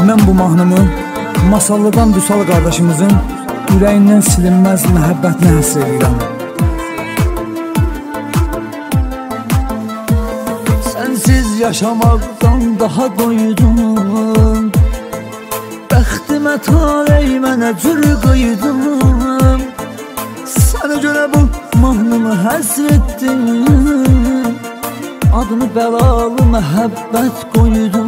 Mən bu mahnımı Masallıdan Vüsal qardaşımızın ürəyindən silinməz məhəbbətinə həsr edirəm. Sənsiz yaşamaqdan daha doydum, bəxtimə taley mənə cür qıydım. Sənə görə bu mahnımı həsr etdim, adını bəlalı məhəbbət qoydum.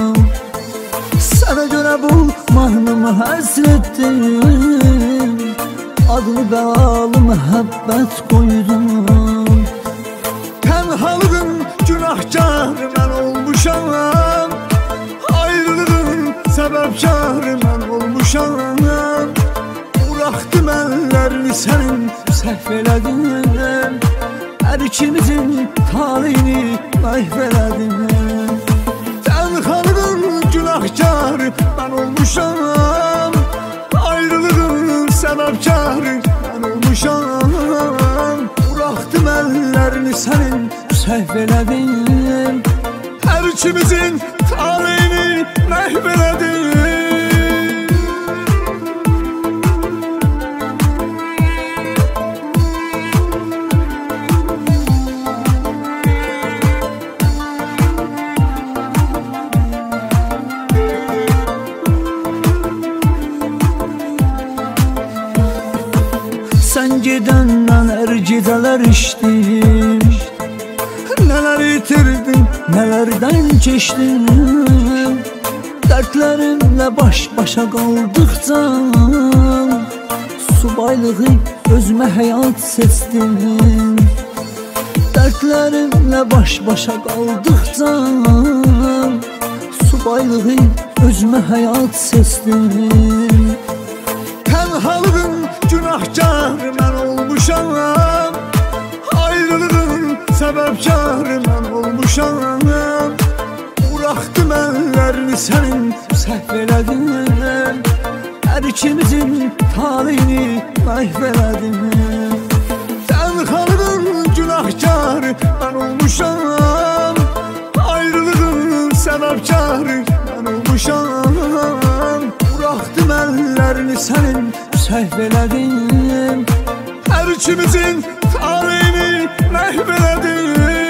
Sənə görə bu mahnımı həsr etdim, adını bəlalı məhəbbət qoydum. Tənhalığın günahkarı mən olmuşam, ayrılığın səbəbkarı mən olmuşam. Buraxdım əllərini sənin səhv elədim, hər ikimizin taleyini məhv elədim. Tənhalığın günahkarı mən olmuşam, ayrılığın səbəbkarı mən olmuşam. Buraxdım əllərini sənin səhv elədim, hər ikimizin taleyini məhv elədim. Sən gedəndən hər gecələr içdim, nələr itirdim, nələrdən keçdim. Dərdlərimlə baş-başa qaldıqca subaylığı özümə həyat seçdim. Dərdlərimlə baş-başa qaldıqca subaylığı özümə həyat seçdim. Tənhalığın günahkarı mən olmuşam, ayrılığın səbəbkarı mən olmuşam. Buraxdım əllərini sənin səhv elədim, hər ikimizin taleyini məhv elədim. Tənhalığın günahkarı mən olmuşam, ayrılığın səbəbkarı mən olmuşam. Buraxdım əllərini sənin səhv elədim, hər ikimizin taleyini məhv elədim.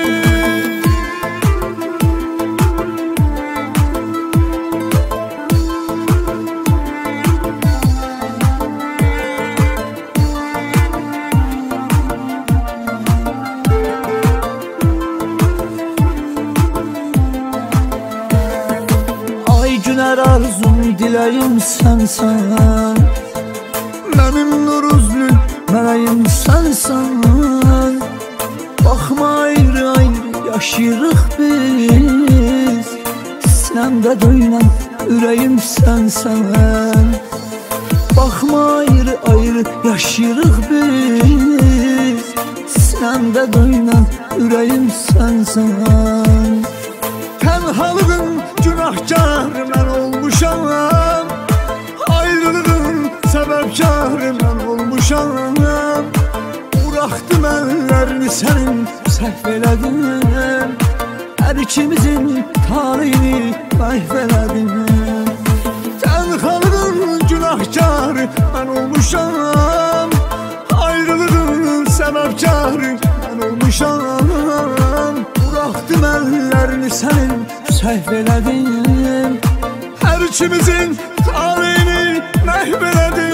Ay günər arzum, diləyim sənsən, mənim nuruzlu mələyim sənsən. Baxma ayrı-ayrı yaşayırıq biz, sinəmdə döynən ürəyim sənsən. Baxma ayrı-ayrı yaşayırıq biz, sinəmdə döynən ürəyim sənsən. Tənhalığın günahkarı mən olmuşam, ayrılığın səbəbkarı mən olmuşam. Buraxdım əllərini sənin səhv elədim, hər ikimizin taleyini məhv elədim. Tənhalığın günahkarı mən olmuşam, ayrılığın səbəbkarı mən olmuşam. Buraxdım əllərini sənin səhv elədim, hər ikimizin taleyini məhv elədim.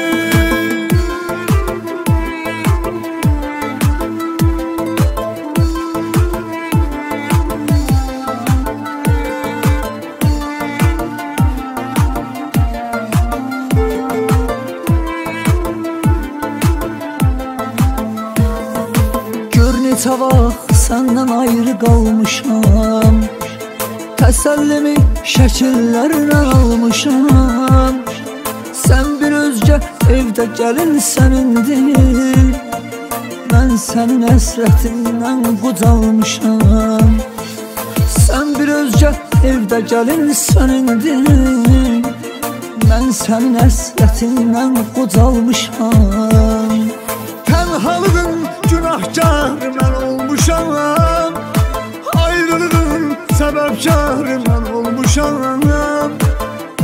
Gör neçə vaxt səndən ayrı qalmışam, təsəllimi şəkillərlə almışam. Sən bir özgə evdə gəlin sənindir, mən sənin əsrətindən qocalmışam. Sən bir özgə evdə gəlin sənindir, mən sənin əsrətindən qocalmışam. Tənhalığın günahkarı mən olmuşam, ayrılığın səbəbkarı mən olmuşam.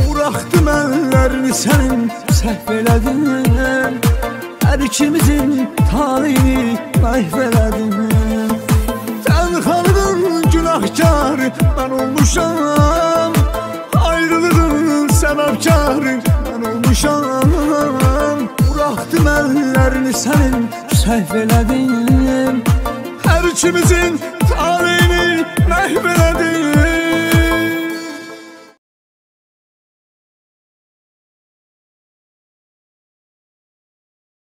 əllərini sənin səhv elədim. Hər ikimizin talihini məhv elədim. Tənhalığın günahkarı mən olmuşam, ayrılığın səbəbkarı mən olmuşam. Buraxdım əllərini sənin səhv elədim. Hər ikimizin talihini məhv elədim.